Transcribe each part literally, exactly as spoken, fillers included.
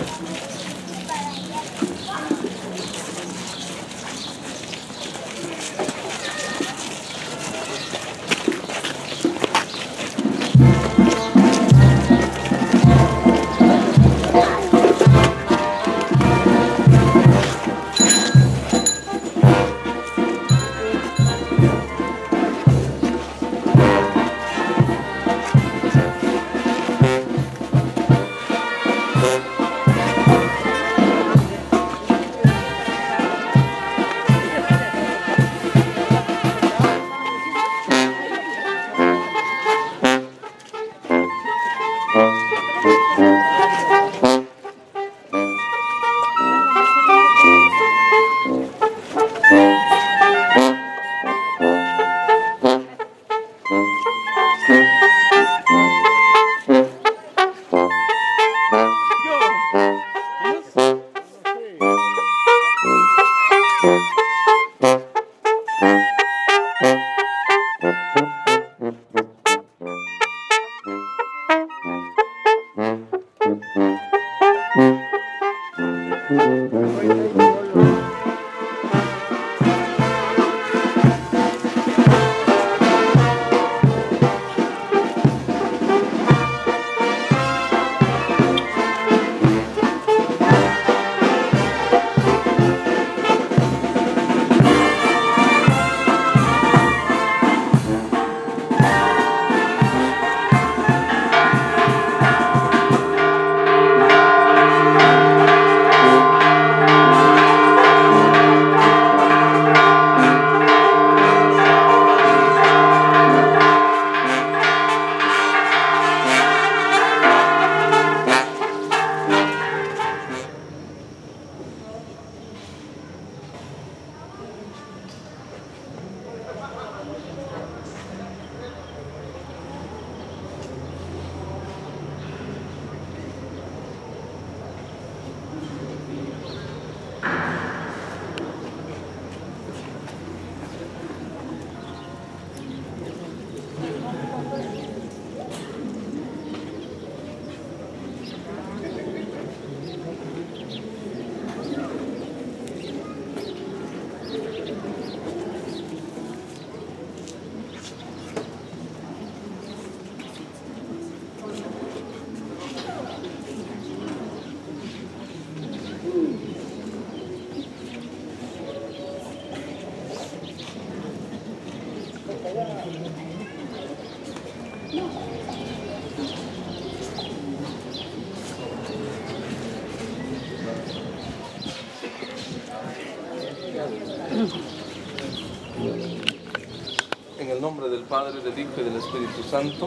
En el nombre del Padre, del Hijo y del Espíritu Santo.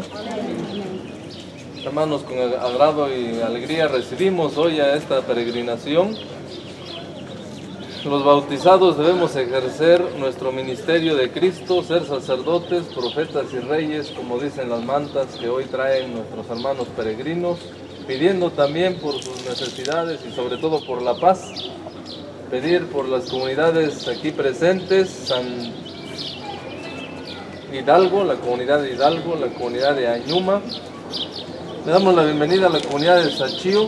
Hermanos, con agrado y alegría recibimos hoy a esta peregrinación. Los bautizados debemos ejercer nuestro ministerio de Cristo, ser sacerdotes, profetas y reyes, como dicen las mantas que hoy traen nuestros hermanos peregrinos, pidiendo también por sus necesidades y sobre todo por la paz. Pedir por las comunidades aquí presentes, San Hidalgo, la comunidad de Hidalgo, la comunidad de Añuma. Le damos la bienvenida a la comunidad de Sachío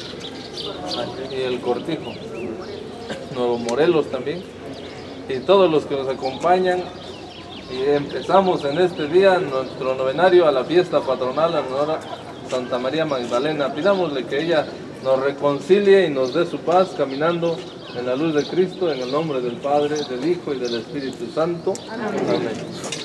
y el Cortijo, Nuevo Morelos también, y todos los que nos acompañan. Y empezamos en este día nuestro novenario a la fiesta patronal en honor a Santa María Magdalena. Pidámosle que ella nos reconcilie y nos dé su paz caminando en la luz de Cristo, en el nombre del Padre, del Hijo y del Espíritu Santo. Amén. Amén.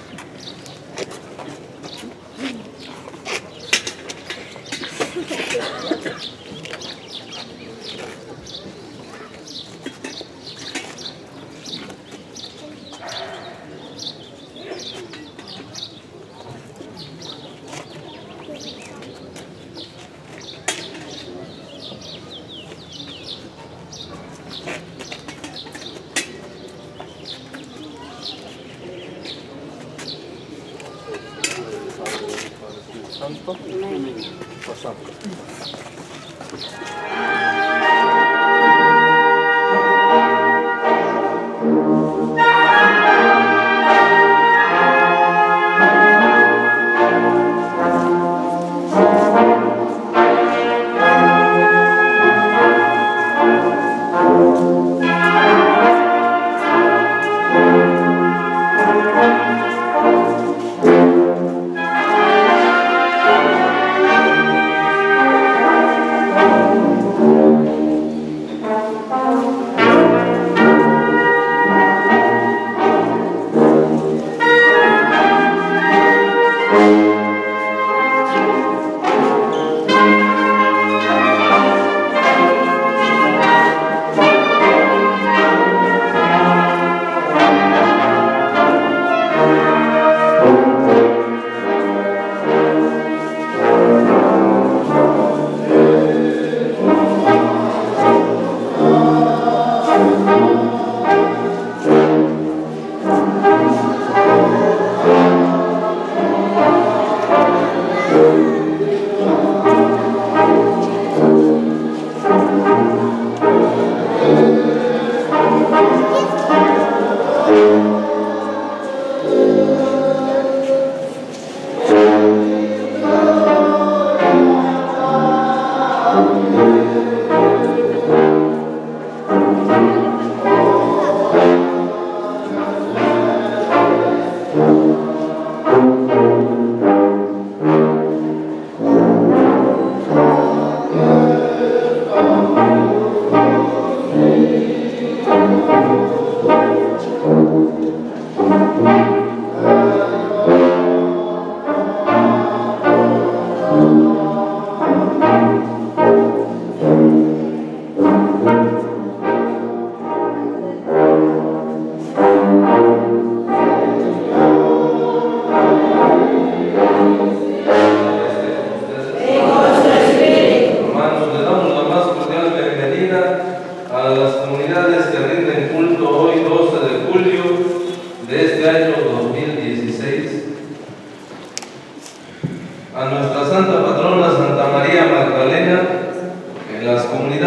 Santo, pasamos.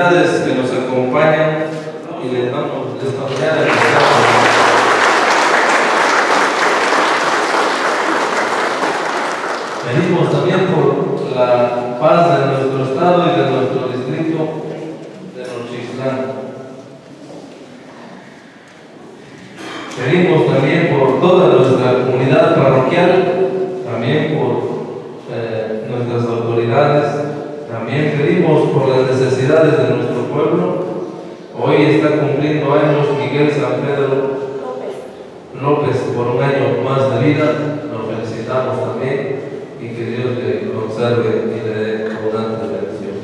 autoridades que nos acompañan y les damos esta mañana. Pedimos también por la paz de nuestro estado y de nuestro distrito de Nochistlán. Pedimos también por toda nuestra comunidad parroquial, también por eh, nuestras autoridades, también pedimos por las necesidades de nuestro pueblo. Hoy está cumpliendo años Miguel San Pedro López por un año más de vida, nos felicitamos también y que Dios le conserve y le dé abundante bendición.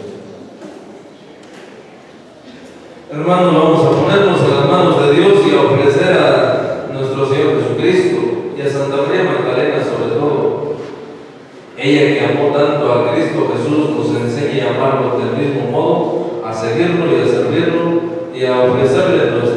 Hermanos, vamos a ponernos en las manos de Dios y a ofrecer a nuestro Señor Jesucristo y a Santa María Magdalena sobre todo. Ella que amó tanto a Cristo Jesús nos enseña a amarlo del mismo modo, a seguirlo y a servirlo y a ofrecerle nuestra